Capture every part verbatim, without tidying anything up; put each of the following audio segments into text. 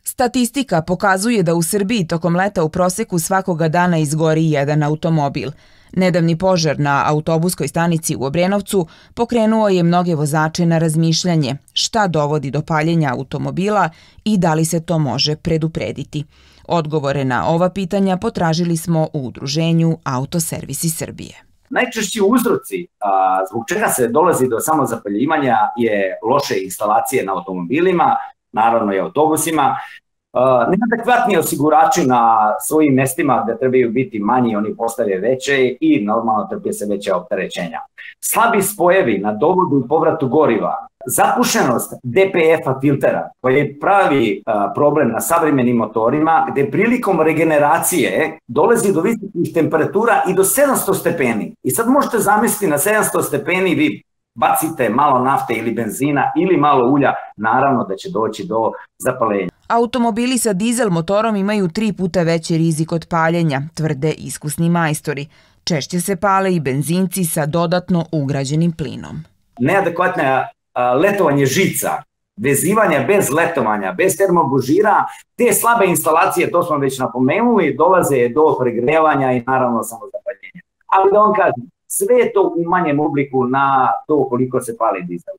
Statistika pokazuje da u Srbiji tokom leta u proseku svakoga dana izgori jedan automobil. Nedavni požar na autobuskoj stanici u Obrenovcu pokrenuo je mnoge vozače na razmišljanje šta dovodi do paljenja automobila i da li se to može preduprediti. Odgovore na ova pitanja potražili smo u udruženju Autoservisi Srbije. Najčešći uzroci a, zbog čega se dolazi do samozapaljivanja je loše instalacije na automobilima, naravno i autobusima, neadekvatni osigurači na svojim mestima gde trebaju biti manji, oni postave veće i normalno trpje se veće opterećenja. Slabi spojevi na dovodu i povratu goriva, zapušenost D P F-a filtera koji pravi problem na savremenim motorima gde prilikom regeneracije dolazi do visokih temperatura i do sedamsto stepeni. I sad možete zamisliti na sedamsto stepeni vi bacite malo nafte ili benzina ili malo ulja, naravno da će doći do zapalenja. Automobili sa dizel motorom imaju tri puta veći rizik od paljenja, tvrde iskusni majstori. Češće se pale i benzinci sa dodatno ugrađenim plinom. Neadekvatno letovanje žica, vezivanja bez letovanja, bez termobužira, te slabe instalacije, to smo već napomenuli, dolaze do pregrevanja i naravno samozapaljenja. Ali da vam kažem, sve je to u manjem obliku na to koliko se pali dizel.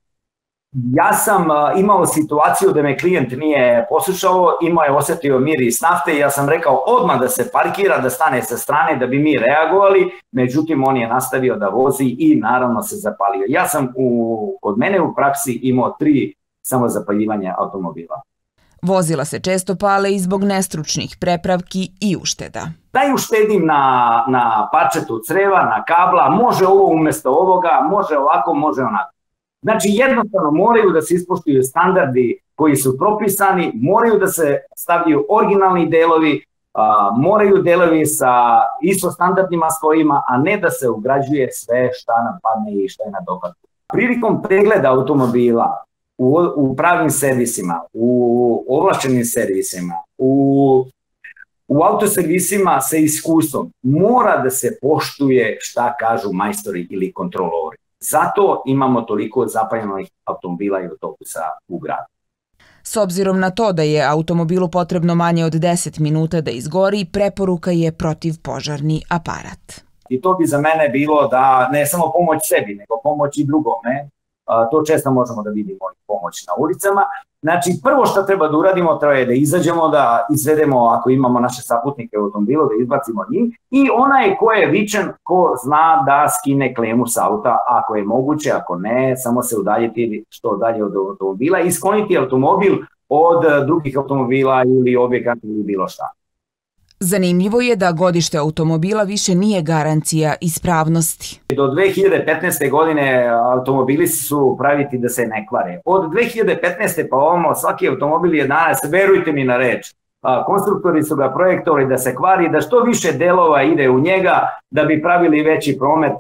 Ja sam imao situaciju da me klijent nije poslušao, imao je osetio miris nafte i ja sam rekao odmah da se parkira, da stane sa strane da bi mi reagovali, međutim on je nastavio da vozi i naravno se zapalio. Ja sam u, kod mene u praksi imao tri samozapaljivanja automobila. Vozila se često pale i zbog nestručnih prepravki i ušteda. Da i uštedim na, na parčetu creva, na kabla, može ovo umesto ovoga, može ovako, može onako. Znači jednostavno moraju da se ispoštuju standardi koji su propisani, moraju da se stavljaju originalni delovi, a, moraju delovi sa isto standardnim svojima, a ne da se ugrađuje sve šta nam padne i šta je na dohvatku. Prilikom pregleda automobila u, u pravnim servisima, u ovlašćenim servisima, u, u autoservisima sa iskustvom, mora da se poštuje šta kažu majstori ili kontrolori. Zato imamo toliko zapaljenih automobila i autobusa u gradu. S obzirom na to da je automobilu potrebno manje od deset minuta da izgori, preporuka je protivpožarni aparat. I to bi za mene bilo da ne samo pomoć sebi, nego pomoć i drugome. To često možemo da vidimo i pomoć na ulicama. Znači, prvo što treba da uradimo, treba je da izađemo, da izvedemo, ako imamo naše saputnike u automobilu, da izbacimo njih. I onaj ko je vičan, ko zna da skine klemu s auta, ako je moguće, ako ne, samo se udaljiti što dalje od automobila i skloniti automobil od drugih automobila ili objekata ili bilo šta. Zanimljivo je da godište automobila više nije garancija ispravnosti. Do dve hiljade petnaeste. godine automobili su praviti da se ne kvare. Od dve hiljade petnaeste. pa ovamo svaki automobil je danas, verujte mi na reč, konstruktori su ga projektovali da se kvari, da što više delova ide u njega, da bi pravili veći promet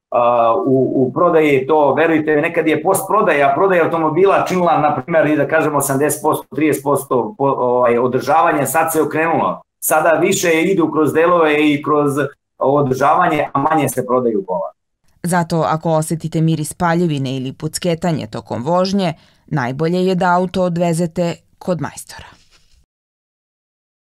u, u prodaji. To, verujte mi, nekad je post prodaja, prodaja automobila činila, na primjer, i da kažemo osamdeset posto, trideset posto ovaj, održavanje, sad se okrenulo. Sada više idu kroz delove i kroz održavanje, a manje se prodaju kola. Zato ako osetite miris paljevine ili pucketanje tokom vožnje, najbolje je da auto odvezete kod majstora.